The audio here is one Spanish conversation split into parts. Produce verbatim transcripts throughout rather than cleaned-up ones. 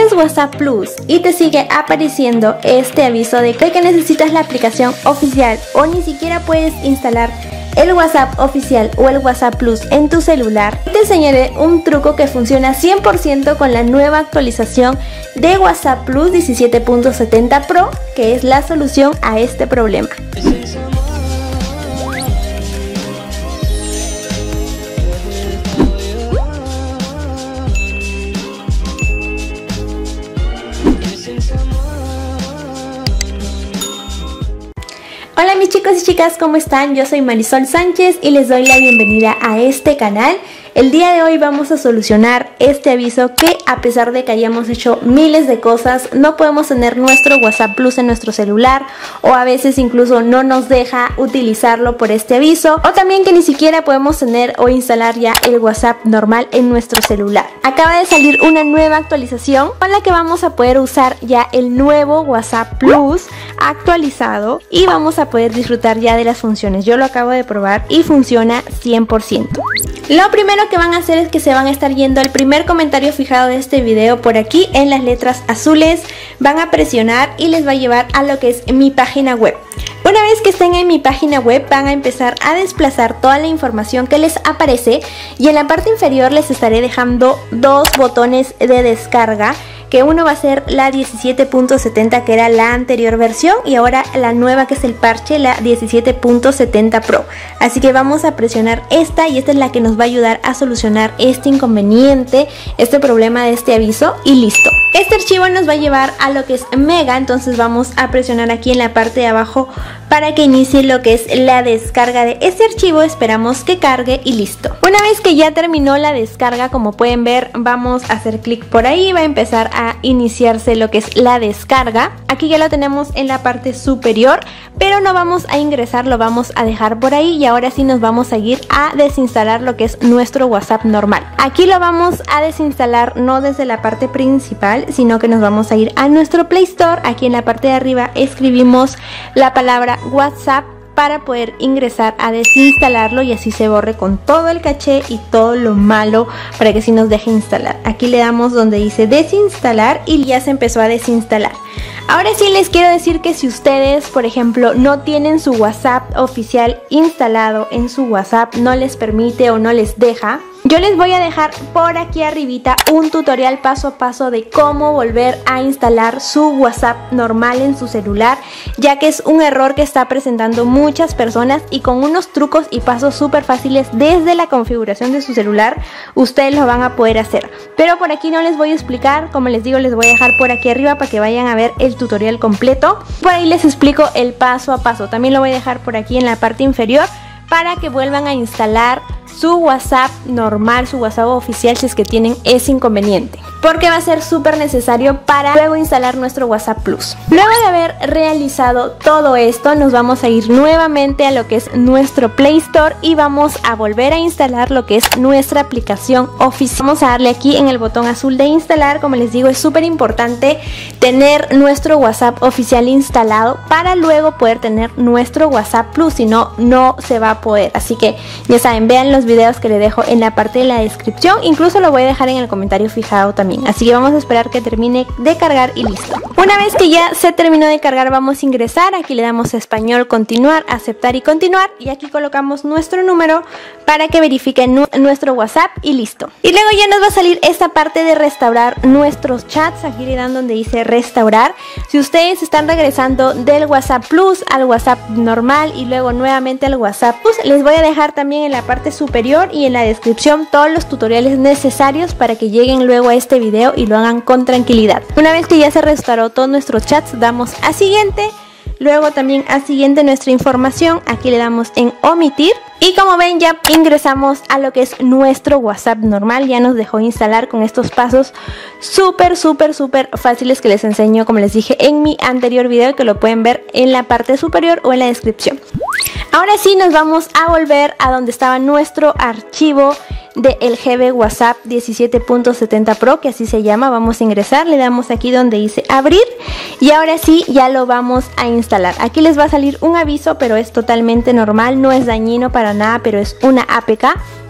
tienes WhatsApp Plus y te sigue apareciendo este aviso de que necesitas la aplicación oficial o ni siquiera puedes instalar el WhatsApp oficial o el WhatsApp Plus en tu celular, te enseñaré un truco que funciona cien por ciento con la nueva actualización de WhatsApp Plus diecisiete punto setenta Pro, que es la solución a este problema. Hola mis chicos y chicas, ¿cómo están? Yo soy Marisol Sánchez y les doy la bienvenida a este canal. El día de hoy vamos a solucionar este aviso que, a pesar de que hayamos hecho miles de cosas, no podemos tener nuestro WhatsApp Plus en nuestro celular, o a veces incluso no nos deja utilizarlo por este aviso, o también que ni siquiera podemos tener o instalar ya el WhatsApp normal en nuestro celular. Acaba de salir una nueva actualización con la que vamos a poder usar ya el nuevo WhatsApp Plus actualizado y vamos a poder disfrutar ya de las funciones. Yo lo acabo de probar y funciona cien por ciento. Lo primero que van a hacer es que se van a estar yendo al primer comentario fijado de este video por aquí en las letras azules, van a presionar y les va a llevar a lo que es mi página web. Una vez que estén en mi página web van a empezar a desplazar toda la información que les aparece y en la parte inferior les estaré dejando dos botones de descarga, que uno va a ser la diecisiete punto setenta, que era la anterior versión, y ahora la nueva, que es el parche, la diecisiete punto setenta Pro. Así que vamos a presionar esta y esta es la que nos va a ayudar a solucionar este inconveniente, este problema de este aviso, y listo. Este archivo nos va a llevar a lo que es Mega, entonces vamos a presionar aquí en la parte de abajo para que inicie lo que es la descarga de este archivo. Esperamos que cargue y listo. Una vez que ya terminó la descarga, como pueden ver, vamos a hacer clic por ahí, va a empezar a iniciarse lo que es la descarga. Aquí ya lo tenemos en la parte superior, pero no vamos a ingresar, lo vamos a dejar por ahí y ahora sí nos vamos a ir a desinstalar lo que es nuestro WhatsApp normal. Aquí lo vamos a desinstalar no desde la parte principal, sino que nos vamos a ir a nuestro Play Store. Aquí en la parte de arriba escribimos la palabra WhatsApp para poder ingresar a desinstalarlo y así se borre con todo el caché y todo lo malo, para que sí nos deje instalar. Aquí le damos donde dice desinstalar y ya se empezó a desinstalar. Ahora sí les quiero decir que si ustedes, por ejemplo, no tienen su WhatsApp oficial instalado en su WhatsApp, no les permite o no les deja, yo les voy a dejar por aquí arribita un tutorial paso a paso de cómo volver a instalar su WhatsApp normal en su celular, ya que es un error que está presentando muchas personas, y con unos trucos y pasos súper fáciles desde la configuración de su celular ustedes lo van a poder hacer. Pero por aquí no les voy a explicar, como les digo, les voy a dejar por aquí arriba para que vayan a ver el tutorial completo. Por ahí les explico el paso a paso. También lo voy a dejar por aquí en la parte inferior para que vuelvan a instalar su WhatsApp normal, su WhatsApp oficial, si es que tienen ese inconveniente, porque va a ser súper necesario para luego instalar nuestro WhatsApp Plus. Luego de haber realizado todo esto, nos vamos a ir nuevamente a lo que es nuestro Play Store y vamos a volver a instalar lo que es nuestra aplicación oficial. Vamos a darle aquí en el botón azul de instalar. Como les digo, es súper importante tener nuestro WhatsApp oficial instalado para luego poder tener nuestro WhatsApp Plus, si no, no se va a poder. Así que ya saben, vean los videos que les dejo en la parte de la descripción, incluso lo voy a dejar en el comentario fijado también. Así que vamos a esperar que termine de cargar y listo. Una vez que ya se terminó de cargar, vamos a ingresar. Aquí le damos a español, continuar, aceptar y continuar, y aquí colocamos nuestro número para que verifique nu nuestro WhatsApp y listo. Y luego ya nos va a salir esta parte de restaurar nuestros chats. Aquí le dan donde dice restaurar. Si ustedes están regresando del WhatsApp Plus al WhatsApp normal y luego nuevamente al WhatsApp Plus, les voy a dejar también en la parte superior y en la descripción todos los tutoriales necesarios para que lleguen luego a este video y lo hagan con tranquilidad. Una vez que ya se restauró todos nuestros chats, damos a siguiente. Luego también a siguiente nuestra información, aquí le damos en omitir. Y como ven, ya ingresamos a lo que es nuestro WhatsApp normal. Ya nos dejó instalar con estos pasos súper, súper, súper fáciles que les enseño, como les dije en mi anterior video, que lo pueden ver en la parte superior o en la descripción. Ahora sí nos vamos a volver a donde estaba nuestro archivo de el G B WhatsApp diecisiete punto setenta Pro, que así se llama. Vamos a ingresar, le damos aquí donde dice abrir y ahora sí ya lo vamos a instalar. Aquí les va a salir un aviso, pero es totalmente normal, no es dañino para nada, pero es una A P K.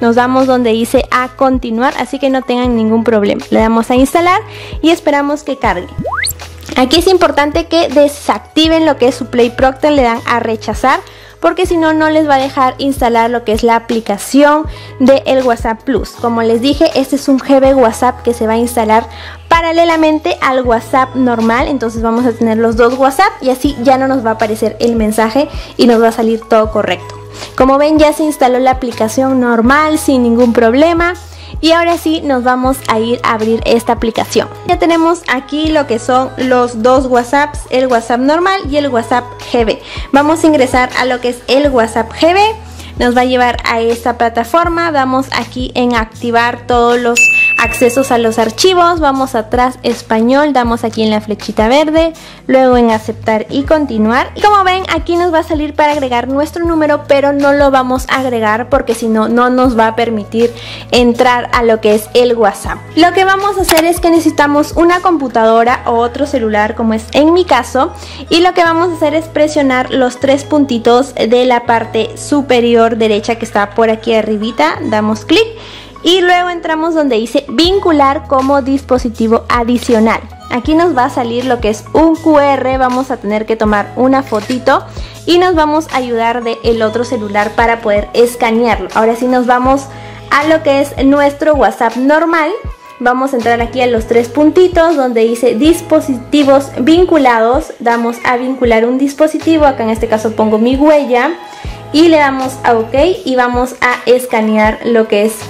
nos damos donde dice a continuar, así que no tengan ningún problema. Le damos a instalar y esperamos que cargue. Aquí es importante que desactiven lo que es su Play Proctor, le dan a rechazar, porque si no, no les va a dejar instalar lo que es la aplicación de el WhatsApp Plus. Como les dije, este es un G B WhatsApp que se va a instalar paralelamente al WhatsApp normal. Entonces vamos a tener los dos WhatsApp y así ya no nos va a aparecer el mensaje y nos va a salir todo correcto. Como ven, ya se instaló la aplicación normal sin ningún problema. Y ahora sí nos vamos a ir a abrir esta aplicación. Ya tenemos aquí lo que son los dos WhatsApps, el WhatsApp normal y el WhatsApp G B. Vamos a ingresar a lo que es el WhatsApp G B. Nos va a llevar a esta plataforma. Damos aquí en activar todos los accesos a los archivos. Vamos atrás español, damos aquí en la flechita verde, luego en aceptar y continuar. Y como ven, aquí nos va a salir para agregar nuestro número, pero no lo vamos a agregar porque si no, no nos va a permitir entrar a lo que es el WhatsApp. Lo que vamos a hacer es que necesitamos una computadora o otro celular, como es en mi caso, y lo que vamos a hacer es presionar los tres puntitos de la parte superior derecha que está por aquí arribita, damos clic y luego entramos donde dice vincular como dispositivo adicional. Aquí nos va a salir lo que es un Q R, vamos a tener que tomar una fotito y nos vamos a ayudar del otro celular para poder escanearlo. Ahora sí nos vamos a lo que es nuestro WhatsApp normal. Vamos a entrar aquí a los tres puntitos donde dice dispositivos vinculados, damos a vincular un dispositivo, acá en este caso pongo mi huella y le damos a OK y vamos a escanear lo que es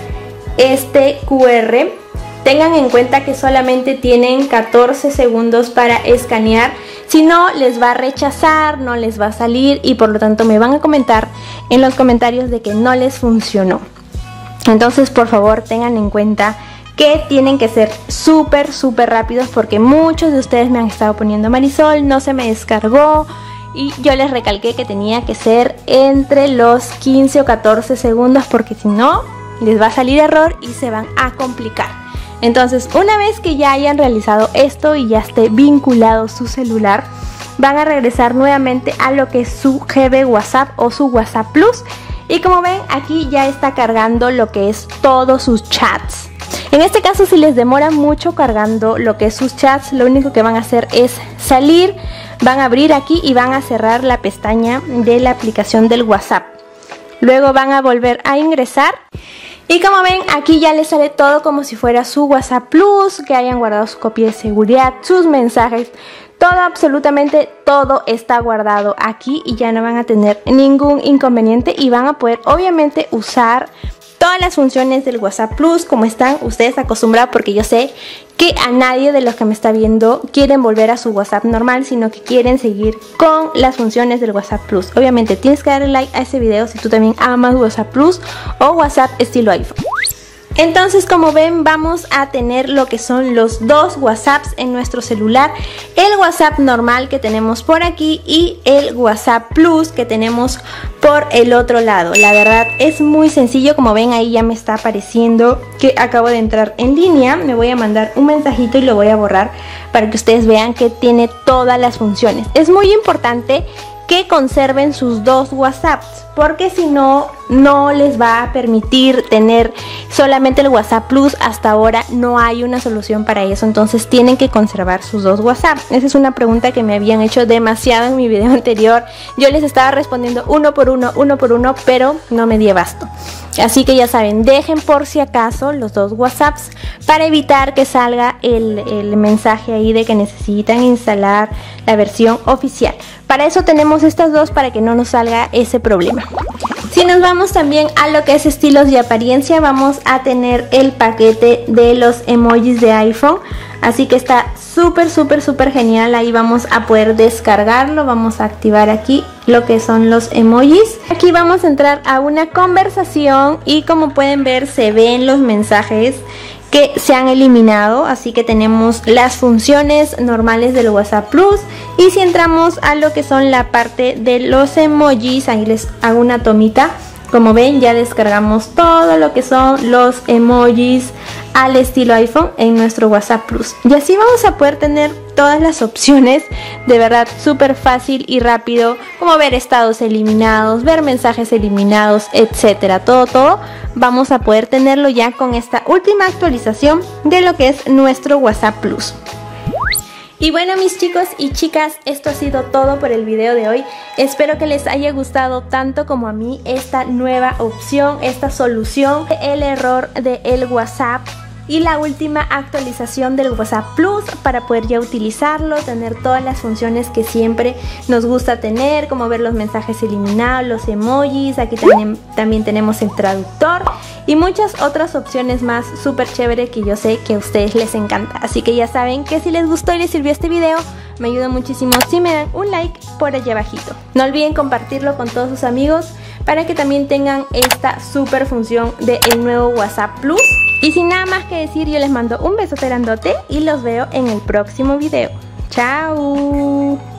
este Q R. Tengan en cuenta que solamente tienen catorce segundos para escanear, si no les va a rechazar, no les va a salir y por lo tanto me van a comentar en los comentarios de que no les funcionó. Entonces por favor tengan en cuenta que tienen que ser súper súper rápidos porque muchos de ustedes me han estado poniendo Marisol, no se me descargó. Y yo les recalqué que tenía que ser entre los quince o catorce segundos porque si no les va a salir error y se van a complicar. Entonces una vez que ya hayan realizado esto y ya esté vinculado su celular, van a regresar nuevamente a lo que es su G B WhatsApp o su WhatsApp Plus. Y como ven, aquí ya está cargando lo que es todos sus chats. En este caso, si les demora mucho cargando lo que es sus chats, lo único que van a hacer es salir, van a abrir aquí y van a cerrar la pestaña de la aplicación del WhatsApp. Luego van a volver a ingresar. Y como ven, aquí ya les sale todo como si fuera su WhatsApp Plus, que hayan guardado su copia de seguridad, sus mensajes. Todo, absolutamente todo está guardado aquí y ya no van a tener ningún inconveniente y van a poder obviamente usar todas las funciones del WhatsApp Plus como están ustedes acostumbrados, porque yo sé que a nadie de los que me está viendo quieren volver a su WhatsApp normal, sino que quieren seguir con las funciones del WhatsApp Plus. Obviamente tienes que darle like a ese video si tú también amas WhatsApp Plus o WhatsApp estilo iPhone. Entonces, como ven, vamos a tener lo que son los dos WhatsApps en nuestro celular. El WhatsApp normal que tenemos por aquí y el WhatsApp Plus que tenemos por el otro lado. La verdad es muy sencillo, como ven ahí ya me está apareciendo que acabo de entrar en línea. Me voy a mandar un mensajito y lo voy a borrar para que ustedes vean que tiene todas las funciones. Es muy importante que conserven sus dos WhatsApps, porque si no, no les va a permitir tener solamente el WhatsApp Plus. Hasta ahora no hay una solución para eso, entonces tienen que conservar sus dos WhatsApp. Esa es una pregunta que me habían hecho demasiado en mi video anterior. Yo les estaba respondiendo uno por uno, uno por uno, pero no me di abasto. Así que ya saben, dejen por si acaso los dos WhatsApps para evitar que salga el, el mensaje ahí de que necesitan instalar la versión oficial. Para eso tenemos estas dos, para que no nos salga ese problema. Si nos vamos también a lo que es estilos y apariencia, vamos a tener el paquete de los emojis de iPhone. Así que está súper, súper, súper genial. Ahí vamos a poder descargarlo. Vamos a activar aquí lo que son los emojis. Aquí vamos a entrar a una conversación y como pueden ver se ven los mensajes que se han eliminado, así que tenemos las funciones normales del WhatsApp Plus. Y si entramos a lo que son la parte de los emojis, ahí les hago una tomita. Como ven, ya descargamos todo lo que son los emojis al estilo iPhone en nuestro WhatsApp Plus. Y así vamos a poder tener todas las opciones, de verdad súper fácil y rápido, como ver estados eliminados, ver mensajes eliminados, etcétera. Todo, todo vamos a poder tenerlo ya con esta última actualización de lo que es nuestro WhatsApp Plus. Y bueno, mis chicos y chicas, esto ha sido todo por el video de hoy. Espero que les haya gustado tanto como a mí esta nueva opción, esta solución, el error del WhatsApp y la última actualización del WhatsApp Plus para poder ya utilizarlo, tener todas las funciones que siempre nos gusta tener, como ver los mensajes eliminados, los emojis, aquí también, también tenemos el traductor y muchas otras opciones más súper chévere que yo sé que a ustedes les encanta. Así que ya saben que si les gustó y les sirvió este video, me ayuda muchísimo si me dan un like por allá abajito. No olviden compartirlo con todos sus amigos para que también tengan esta súper función del nuevo WhatsApp Plus. Y sin nada más que decir, yo les mando un beso grandote y los veo en el próximo video. ¡Chao!